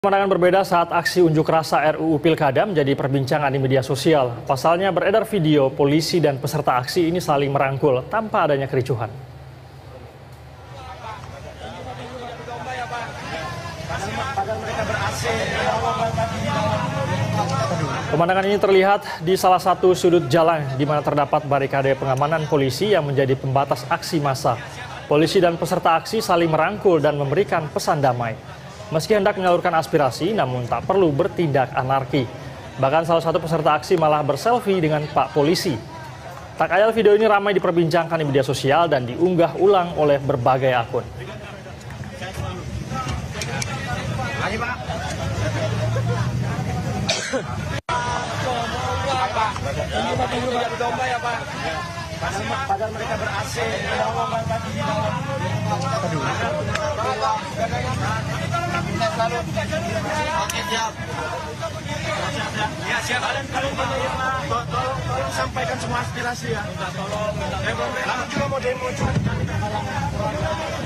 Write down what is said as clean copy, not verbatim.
Pemandangan berbeda saat aksi unjuk rasa RUU Pilkada menjadi perbincangan di media sosial. Pasalnya beredar video polisi dan peserta aksi ini saling merangkul tanpa adanya kericuhan. Pemandangan ini terlihat di salah satu sudut jalan di mana terdapat barikade pengamanan polisi yang menjadi pembatas aksi massa. Polisi dan peserta aksi saling merangkul dan memberikan pesan damai. Meski hendak menyalurkan aspirasi, namun tak perlu bertindak anarki. Bahkan salah satu peserta aksi malah berselfie dengan Pak Polisi. Tak ayal video ini ramai diperbincangkan di media sosial dan diunggah ulang oleh berbagai akun. Padahal mereka ber-AC. Oke, siap. Ya, siap. Tolong sampaikan semua aspirasi ya. Tolong. Juga mau demo.